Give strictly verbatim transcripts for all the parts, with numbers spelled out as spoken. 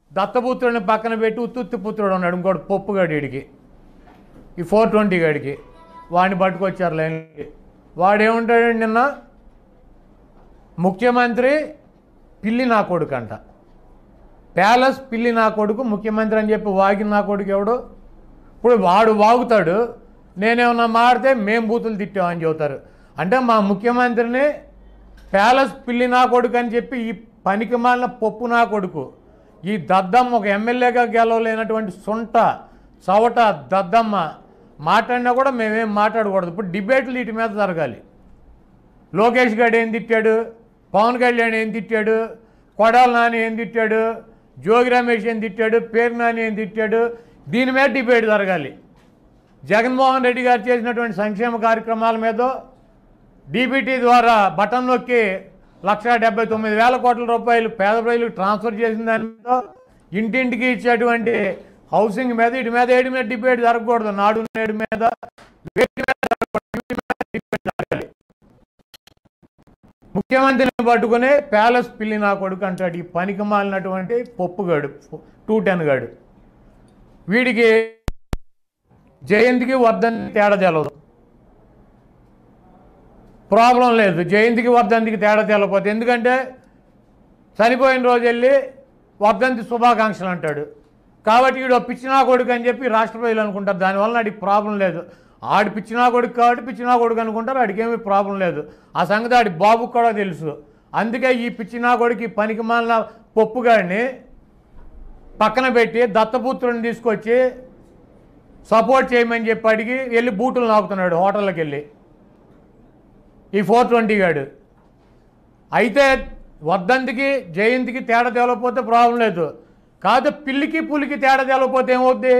దత్తపుత్రుడిని పక్కన పెట్టి ఉత్తుత్తి పుత్రుడు ఉన్నాడు ఇంకోటి పప్పుగాడి వీడికి, ఈ ఫోర్ ట్వంటీ గాడికి వాడిని పట్టుకొచ్చారు లైన్కి. వాడేమంటాడండి నిన్న, ముఖ్యమంత్రి పిల్లి నా కొడుకు అంట, ప్యాలెస్ పిల్లి నా కొడుకు ముఖ్యమంత్రి అని చెప్పి వాగిన నా కొడుకు ఎవడు? ఇప్పుడు వాడు వాగుతాడు, నేనేమన్నా మాడితే మేం బూతులు తిట్టామని చెబుతారు. అంటే మా ముఖ్యమంత్రిని ప్యాలెస్ పిల్లి నా కొడుకు అని చెప్పి ఈ పనికి మాలిన పప్పు నా కొడుకు, ఈ దద్దమ్మ ఒక ఎమ్మెల్యేగా గెలవలేనటువంటి సొంట చవట దద్దమ్మ మాట్లాడినా కూడా మేమేం మాట్లాడకూడదు. ఇప్పుడు డిబేట్లు వీటి మీద జరగాలి. లోకేష్ గారు ఏం తిట్టాడు, పవన్ కళ్యాణ్ ఏం తిట్టాడు, కొడాల నాని ఏం తిట్టాడు, జోగి రమేష్ ఏం తిట్టాడు, పేరు నాని ఏం తిట్టాడు, దీని మీద డిబేట్ జరగాలి. జగన్మోహన్ రెడ్డి గారు చేసినటువంటి సంక్షేమ కార్యక్రమాల మీద డీబీటీ ద్వారా బటన్ నొక్కి లక్ష డెబ్బై తొమ్మిది వేల కోట్ల రూపాయలు పేద ప్రజలకు ట్రాన్స్ఫర్ చేసిన దాని మీద, ఇంటింటికి ఇచ్చేటువంటి హౌసింగ్ మీద, వీటి మీద ఏడి మీద డిబేట్ జరగకూడదు. నాడు నేడు మీద వేటి మీద డిబేట్ జరగాలి. ముఖ్యమంత్రిని పట్టుకుని ప్యాలెస్ పిల్లి నా కొడుకు అంటాడు ఈ పనికి మాలినటువంటి పప్పుగాడు, టూ టెన్ గాడు. వీడికి జయంతికి వర్ధంతికి తేడా తెలవదు, ప్రాబ్లం లేదు. జయంతికి వర్ధంతికి తేడా తెలవకపోతే, ఎందుకంటే చనిపోయిన రోజు వెళ్ళి వర్ధంతి శుభాకాంక్షలు అంటాడు. కాబట్టి వీడు పిచ్చినా కొడుకు అని చెప్పి రాష్ట్ర ప్రజలు అనుకుంటారు. దానివల్ల ఆడికి ప్రాబ్లం లేదు. ఆడి పిచ్చినా కొడుకు కాబట్టి పిచ్చినా కొడుకు అనుకుంటారు, ఆడికి ఏమీ ప్రాబ్లం లేదు. ఆ సంగతి ఆడి బాబుకు కూడా తెలుసు. అందుకే ఈ పిచ్చినా కొడుకు ఈ పనికి మాలిన పప్పుగాడిని పక్కన పెట్టి దత్తపుత్రుని తీసుకొచ్చి సపోర్ట్ చేయమని చెప్పి అడిగి వెళ్ళి బూటులు నాకుతున్నాడు హోటల్కి వెళ్ళి ఈ ఫోర్ ట్వంటీ గాడు. అయితే వర్ధంతికి జయంతికి తేడా తేలకపోతే ప్రాబ్లం లేదు. కాదు పిల్లికి పులికి తేడా తేలకపోతే ఏమవుద్ది?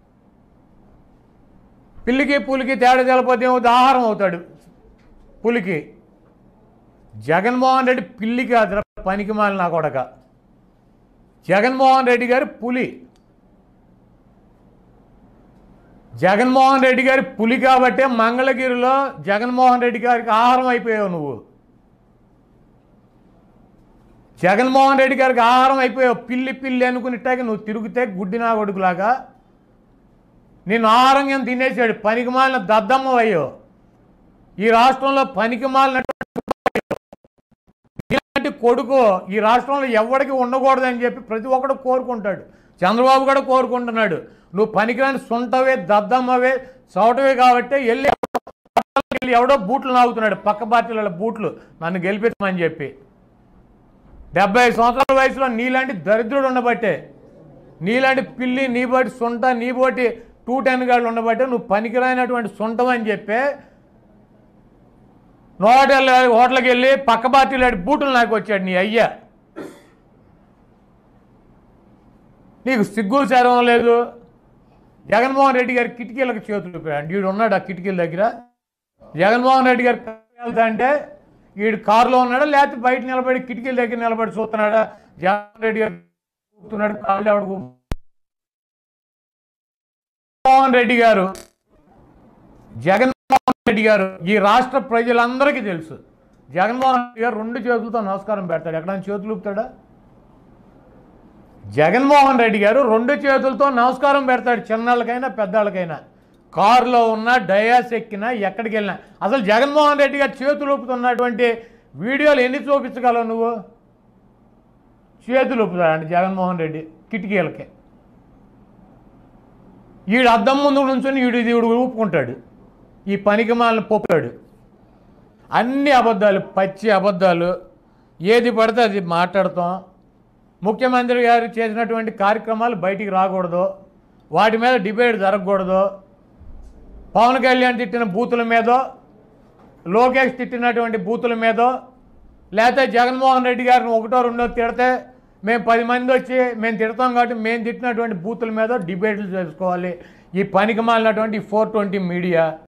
పిల్లికి పులికి తేడా తేలకపోతే ఏమవుతుంది? ఆహారం అవుతాడు పులికి. జగన్మోహన్ రెడ్డి పిల్లికి అది పనికి మాలిన నా కొడక. జగన్మోహన్ రెడ్డి గారి పులి, జగన్మోహన్ రెడ్డి గారి పులి కాబట్టే మంగళగిరిలో జగన్మోహన్ రెడ్డి గారికి ఆహారం అయిపోయావు నువ్వు. జగన్మోహన్ రెడ్డి గారికి ఆహారం అయిపోయావు. పిల్లి పిల్లి అనుకునిట్టాక నువ్వు తిరిగితే గుడ్డినా కొడుకులాగా నేను ఆహారం తినేసాడు. పనికి మాలిన దద్దమ్మ అయ్యో. ఈ రాష్ట్రంలో పనికి మాలినటువంటి ఇలాంటి కొడుకు ఈ రాష్ట్రంలో ఎవరికి ఉండకూడదని చెప్పి ప్రతి ఒక్కడు కోరుకుంటాడు. చంద్రబాబు కూడా కోరుకుంటున్నాడు. నువ్వు పనికిరాని సొంటవే దద్దమ్మవే చవటవే కాబట్టి వెళ్ళి వెళ్ళి ఎవడో బూట్లు నాగుతున్నాడు పక్క పార్టీల బూట్లు నన్ను గెలిపించమని చెప్పి. డెబ్బై సంవత్సరాల వయసులో నీలాంటి దరిద్రుడు ఉండబట్టే, నీలాంటి పిల్లి నీబోటి సొంట నీబోటి టూ టెన్ గాళ్ళు ఉండబట్టే నువ్వు పనికిరానటువంటి సొంటమని చెప్పే హోటల్ హోటల్కి వెళ్ళి పక్క పార్టీలో బూటులు నాకు వచ్చాడు నీ అయ్యా. నీకు సిగ్గు చరం లేదు. జగన్మోహన్ రెడ్డి గారి కిటికీలకు చేతులు పెట్టాడు. వీడు ఉన్నాడు ఆ కిటికీల దగ్గర. జగన్మోహన్ రెడ్డి గారు వెళ్తా అంటే వీడు కారులో ఉన్నాడా లేకపోతే బయట నిలబడి కిటికీల దగ్గర నిలబడి చూస్తున్నాడా? జగన్మోహన్ రెడ్డి గారు కూర్చున్నాడు, కాళ్ళు ఎవడు. జగన్మోహన్ రెడ్డి గారు జగన్మోహన్ రెడ్డి గారు ఈ రాష్ట్ర ప్రజలందరికీ తెలుసు. జగన్మోహన్ రెడ్డి గారు రెండు చేతులతో నమస్కారం పెడతాడు. ఎక్కడైనా చేతులు ఊపుతాడా? జగన్మోహన్ రెడ్డి గారు రెండు చేతులతో నమస్కారం పెడతాడు చిన్నాళ్ళకైనా పెద్దాళ్ళకైనా. కారులో ఉన్నా డయాస్ ఎక్కినా ఎక్కడికి వెళ్ళినా. అసలు జగన్మోహన్ రెడ్డి గారు చేతులు ఊపుతున్నటువంటి వీడియోలు ఎన్ని చూపించగలవు నువ్వు? చేతులు ఊపుతాడండి జగన్మోహన్ రెడ్డి కిటికీలకి. వీడు అద్దం ముందు నుంచొని వీడు వీడు ఊపుకుంటాడు. ఈ పనికి మాలిన పొప్పాడు. అన్ని అబద్ధాలు, పచ్చి అబద్ధాలు. ఏది పడితే అది మాట్లాడతాం. ముఖ్యమంత్రి గారు చేసినటువంటి కార్యక్రమాలు బయటికి రాకూడదు, వాటి మీద డిబేట్ జరగకూడదు. పవన్ కళ్యాణ్ తిట్టిన బూతుల మీదో, లోకేష్ తిట్టినటువంటి బూతుల మీదో, లేకపోతే జగన్మోహన్ రెడ్డి గారిని ఒకటో రెండో తిడితే మేము పది మంది వచ్చి మేము తిడతాం కాబట్టి మేము తిట్టినటువంటి బూతుల మీద డిబేట్లు చేసుకోవాలి. ఈ పనికి మాలినటువంటి ఫోర్ ట్వంటీ మీడియా